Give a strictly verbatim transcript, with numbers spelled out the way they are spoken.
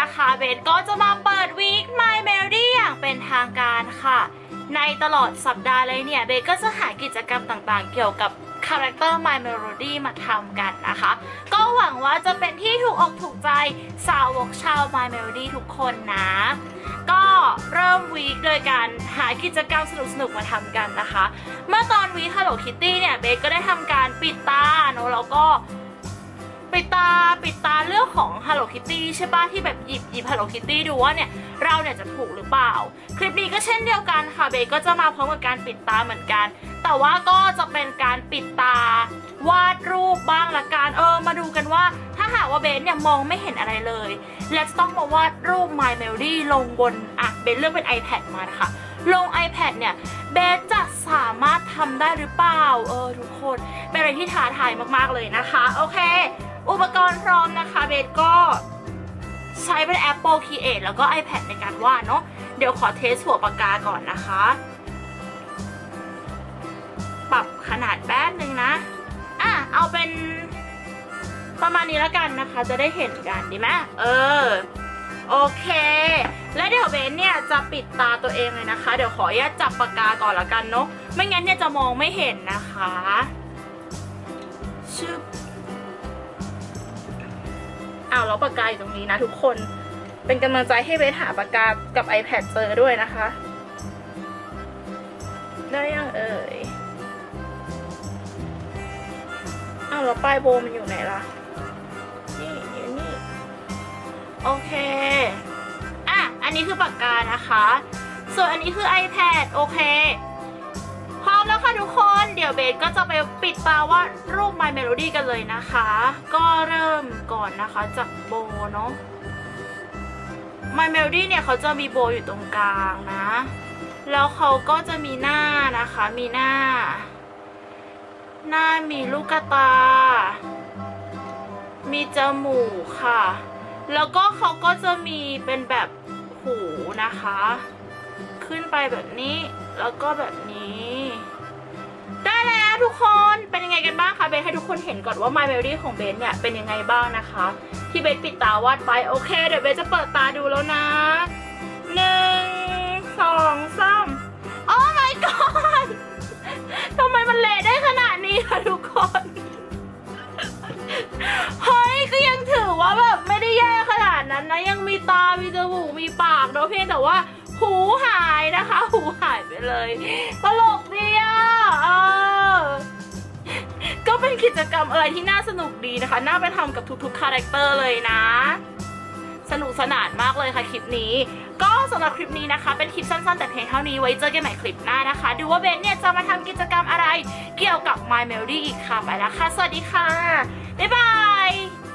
นะคะเบสก็จะมาเปิดวีค My Melody อย่างเป็นทางการค่ะในตลอดสัปดาห์เลยเนี่ยเบสก็จะหากิจกรรมต่างๆเกี่ยวกับคาแรคเตอร์ My Melody มาทำกันนะคะก็หวังว่าจะเป็นที่ถูกอกถูกใจสาวกชาว My Melody ทุกคนนะก็เริ่มวีคโดยการหากิจกรรมสนุกๆมาทำกันนะคะเมื่อตอนวีค Hello Kitty เนี่ยเบสก็ได้ทำการปิดตาเนอะแล้วก็ปิดตาปิดตาเรื่องของ Hello Kitty ใช่ป่ะที่แบบหยิบหยิบ Hello Kitty ดูว่าเนี่ยเราเนี่ยจะถูกหรือเปล่าคลิปนี้ก็เช่นเดียวกันค่ะเบสก็จะมาพร้อมกับการปิดตาเหมือนกันแต่ว่าก็จะเป็นการปิดตาวาดรูปบ้างละกันเออมาดูกันว่าถ้าหากว่าเบสเนี่ยมองไม่เห็นอะไรเลยและจะต้องมาวาดรูป My Melody ลงบนอ่ะเบสเลือกเป็น iPad มานะคะลง iPad เนี่ยเบสจะสามารถทำได้หรือเปล่าเออทุกคนเป็นอะไรที่ท้าทายมากๆเลยนะคะโอเคอุปกรณ์พร้อมนะคะเบสก็ใช้เป็น Apple Create แล้วก็ iPad ในการวาดเนาะเดี๋ยวขอเทสหัวปากกาก่อนนะคะปรับขนาดแป๊บนึงนะอ่ะเอาเป็นประมาณนี้แล้วกันนะคะจะได้เห็นกันดีไหมเออโอเคแล้วเดี๋ยวเบนเนี่ยจะปิดตาตัวเองเลยนะคะเดี๋ยวขออนุญาตจับปากกาก่อนละกันเนาะไม่งั้นเนี่ยจะมองไม่เห็นนะคะชึบอ้าวแล้วปากกาอยู่ตรงนี้นะทุกคนเป็นกำลังใจให้เบนหาปากกากับ iPad เจอด้วยนะคะได้ยังเอ่ยอ้าวแล้วป้ายโบมันอยู่ไหนล่ะนี่อยู่นี่โอเคอ่ะอันนี้คือปากกานะคะส่วนอันนี้คือ iPad โอเคพร้อมแล้วค่ะทุกคนเดี๋ยวเบสก็จะไปปิดตาวาดรูป My Melody กันเลยนะคะก็เริ่มก่อนนะคะจากโบเนาะ My Melody เนี่ยเขาจะมีโบอยู่ตรงกลางนะแล้วเขาก็จะมีหน้านะคะมีหน้าหน้ามีลูกตามีจมูกค่ะแล้วก็เขาก็จะมีเป็นแบบหูนะคะขึ้นไปแบบนี้แล้วก็แบบนี้ได้แล้วทุกคนเป็นยังไงกันบ้างคะเบสให้ทุกคนเห็นก่อนว่า My Melody ของเบสเนี่ยเป็นยังไงบ้างนะคะที่เบสปิดตาวาดไปโอเคเดี๋ยวเบสจะเปิดตาดูแล้วนะหนึ่งสองสามโอ้ my god ทำไมมันเละได้ขนาดนี้คะทุกคนเฮ้ยก็ยังถือว่าแบบไม่ได้แย่ขนาดนั้นนะยังมีตามีจมูกมีปากเนาะเพียงแต่ว่าหูหายนะคะหูหายไปเลยตลกดีอ่ะเออก็เป็นกิจกรรมอะไรที่น่าสนุกดีนะคะน่าไปทำกับทุกๆคาแรคเตอร์เลยนะสนุกสนานมากเลยค่ะคลิปนี้ก็สำหรับคลิปนี้นะคะเป็นคลิปสั้นๆแต่เพียงเท่านี้ไว้เจอกันใหม่คลิปหน้านะคะดูว่าเบนเนี่ยจะมาทำกิจกรรมอะไรเกี่ยวกับ My Melody อีกค่ะไปแล้วค่ะสวัสดีค่ะบ๊ายบาย